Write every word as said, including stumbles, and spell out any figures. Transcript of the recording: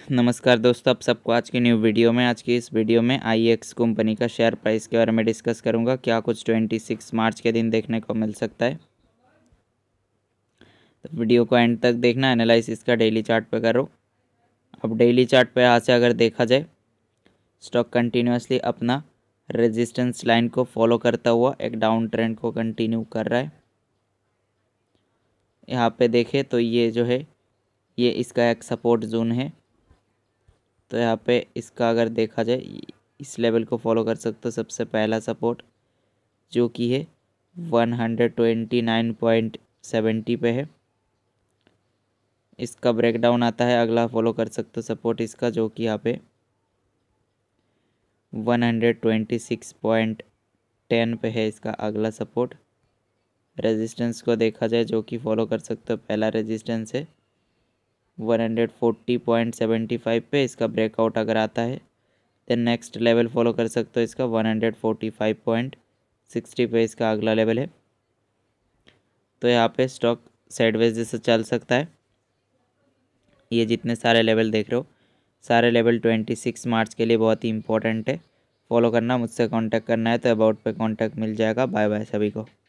नमस्कार दोस्तों, आप सबको आज की न्यू वीडियो में आज की इस वीडियो में आई एक्स कंपनी का शेयर प्राइस के बारे में डिस्कस करूंगा। क्या कुछ छब्बीस मार्च के दिन देखने को मिल सकता है, तो वीडियो को एंड तक देखना। एनालिसिस का डेली चार्ट पे करो। अब डेली चार्ट पे यहाँ से अगर देखा जाए, स्टॉक कंटिन्यूसली अपना रेजिस्टेंस लाइन को फॉलो करता हुआ एक डाउन ट्रेंड को कंटिन्यू कर रहा है। यहाँ पे देखें तो ये जो है ये इसका एक सपोर्ट जोन है। तो यहाँ पे इसका अगर देखा जाए, इस लेवल को फॉलो कर सकते हो। सबसे पहला सपोर्ट जो कि है one hundred twenty nine point seventy पे है, इसका ब्रेकडाउन आता है। अगला फॉलो कर सकते हो सपोर्ट इसका, जो कि यहाँ पे one hundred twenty six point ten पे है इसका अगला सपोर्ट। रेजिस्टेंस को देखा जाए, जो कि फॉलो कर सकते हो, पहला रेजिस्टेंस है one hundred forty point seventy five पे, इसका ब्रेकआउट अगर आता है देन नेक्स्ट लेवल फॉलो कर सकते हो इसका one hundred forty five point sixty पे इसका अगला लेवल है। तो यहाँ पे स्टॉक साइडवेज जैसे चल सकता है। ये जितने सारे लेवल देख रहे हो, सारे लेवल छब्बीस मार्च के लिए बहुत ही इंपॉर्टेंट है। फॉलो करना, मुझसे कांटेक्ट करना है तो अबाउट पे कांटेक्ट मिल जाएगा। बाय बाय सभी को।